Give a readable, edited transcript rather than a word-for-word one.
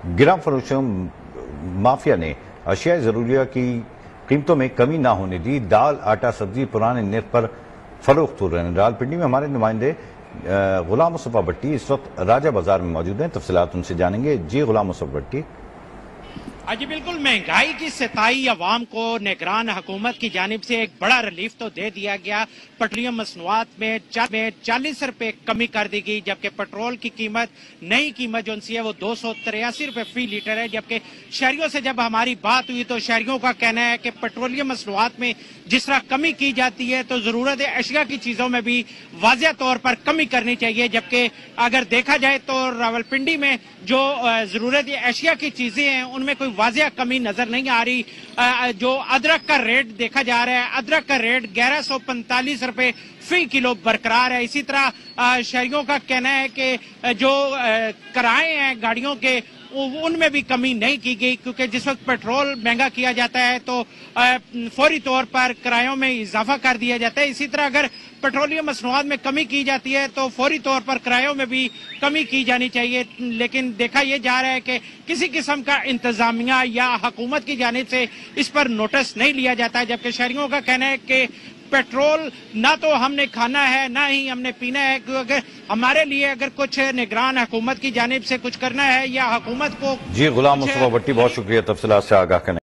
گراں فروشوں مافیا نے اشیاء ضروریہ کی قیمتوں میں کمی نہ ہونے دی، دال، آٹا، سبزی پرانے نرخ پر فروخت ہو رہے ہیں۔ راولپنڈی میں ہمارے نمائندے غلام مصطفیٰ بٹی اس وقت راجہ بازار میں موجود ہیں، تفصیلات ان سے جانیں گے۔ جی غلام مصطفیٰ بٹی۔ جی بالکل، مہنگائی کی ستائی عوام کو نگران حکومت کی جانب سے ایک بڑا ریلیف تو دے دیا گیا۔ پیٹرولیم مصنوعات میں 40 روپے کمی کر دی گئی، جبکہ پیٹرول کی قیمت نئی قیمت جو سی ہے وہ 283 روپے فی لیٹر ہے۔ جبکہ شہریوں سے جب ہماری بات ہوئی تو شہریوں کا کہنا ہے کہ پیٹرولیم مصنوعات میں جس طرح کمی کی جاتی ہے تو ضرورت اشیاء کی چیزوں میں بھی واضح طور پر کمی کرنی چاہیے۔ جبکہ اگر دیکھا جائے تو راولپنڈی میں جو ضرورت اشیاء کی چیزیں ہیں ان میں کوئی واضح کمی نظر نہیں آ رہی۔ جو ادرک کا ریٹ دیکھا جا رہا ہے، ادرک کا ریٹ 1145 روپے فی کلو برقرار ہے۔ اسی طرح شہریوں کا کہنا ہے کہ جو کرائے ہیں گاڑیوں کے ان میں بھی کمی نہیں کی گئی، کیونکہ جس وقت پیٹرول مہنگا کیا جاتا ہے تو فوری طور پر کرایوں میں اضافہ کر دیا جاتا ہے۔ اسی طرح اگر پیٹرولیم مصنوعات میں کمی کی جاتی ہے تو فوری طور پر کرایوں میں بھی کمی کی جانی چاہیے، لیکن دیکھا یہ جا رہا ہے کہ کسی قسم کا انتظامیہ یا حکومت کی جانب سے اس پر نوٹس نہیں لیا جاتا ہے۔ جبکہ شہریوں کا کہنا ہے کہ پیٹرول نہ تو ہم نے کھانا ہے نہ ہی ہم نے پینا ہے، کیونکہ اگر ہمارے لیے اگر کچھ نگران حکومت کی جانب سے کچھ کرنا ہے یا حکومت کو جی غلام مصطفیٰ بٹی، بہت شکریہ تفصیلات سے آگاہ کرنے